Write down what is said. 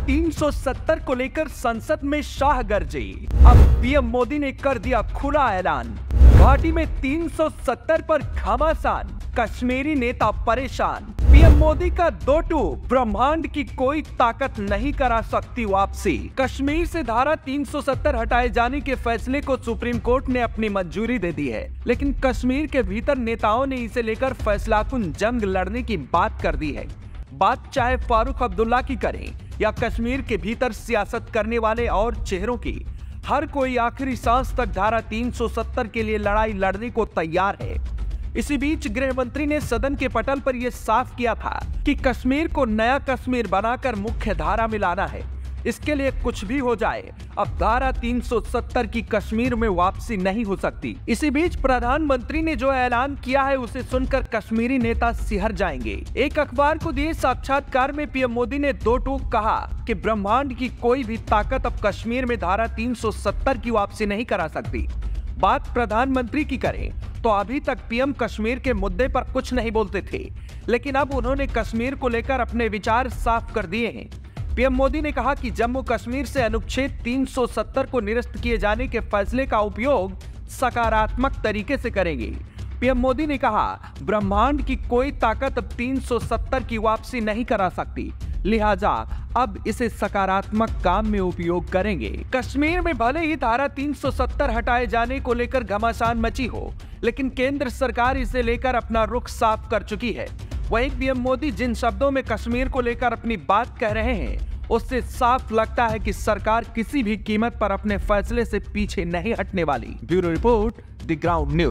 370 को लेकर संसद में शाह गर्जे। अब पीएम मोदी ने कर दिया खुला ऐलान, घाटी में 370 पर घमासान, कश्मीरी नेता परेशान। पीएम मोदी का दो टूक, ब्रह्मांड की कोई ताकत नहीं करा सकती वापसी। कश्मीर से धारा 370 हटाए जाने के फैसले को सुप्रीम कोर्ट ने अपनी मंजूरी दे दी है, लेकिन कश्मीर के भीतर नेताओं ने इसे लेकर फैसलाकुन जंग लड़ने की बात कर दी है। बात चाहे फारूक अब्दुल्ला की करें या कश्मीर के भीतर सियासत करने वाले और चेहरों की, हर कोई आखिरी सांस तक धारा 370 के लिए लड़ाई लड़ने को तैयार है। इसी बीच गृह मंत्री ने सदन के पटल पर यह साफ किया था कि कश्मीर को नया कश्मीर बनाकर मुख्य धारा में लाना है। इसके लिए कुछ भी हो जाए, अब धारा 370 की कश्मीर में वापसी नहीं हो सकती। इसी बीच प्रधानमंत्री ने जो ऐलान किया है उसे सुनकर कश्मीरी नेता सिहर जाएंगे। एक अखबार को दिए साक्षात्कार में पीएम मोदी ने दो टूक कहा कि ब्रह्मांड की कोई भी ताकत अब कश्मीर में धारा 370 की वापसी नहीं करा सकती। बात प्रधानमंत्री की करें तो अभी तक पीएम कश्मीर के मुद्दे पर कुछ नहीं बोलते थे, लेकिन अब उन्होंने कश्मीर को लेकर अपने विचार साफ कर दिए हैं। पीएम मोदी ने कहा कि जम्मू कश्मीर से अनुच्छेद 370 को निरस्त किए जाने के फैसले का उपयोग सकारात्मक तरीके से करेंगे। पीएम मोदी ने कहा, ब्रह्मांड की कोई ताकत अब 370 की वापसी नहीं करा सकती, लिहाजा अब इसे सकारात्मक काम में उपयोग करेंगे। कश्मीर में भले ही धारा 370 हटाए जाने को लेकर घमासान मची हो, लेकिन केंद्र सरकार इसे लेकर अपना रुख साफ कर चुकी है। वहीं पीएम मोदी जिन शब्दों में कश्मीर को लेकर अपनी बात कह रहे हैं, उससे साफ लगता है कि सरकार किसी भी कीमत पर अपने फैसले से पीछे नहीं हटने वाली। Bureau report, the ground news.